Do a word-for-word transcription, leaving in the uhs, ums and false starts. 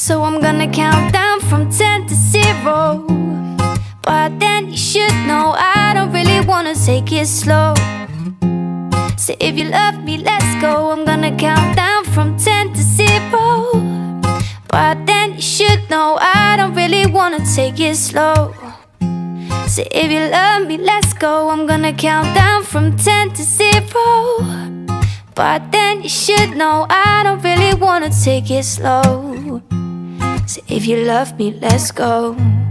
So I'm gonna count down from ten to zero. But then you should know I don't really wanna take it slow. So if you love me, let's go. I'm gonna count down from ten to zero. But then you should know I don't really wanna take it slow. So if you love me, let's go. I'm gonna count down from ten to zero. But then you should know I don't really wanna take it slow. So if you love me, let's go.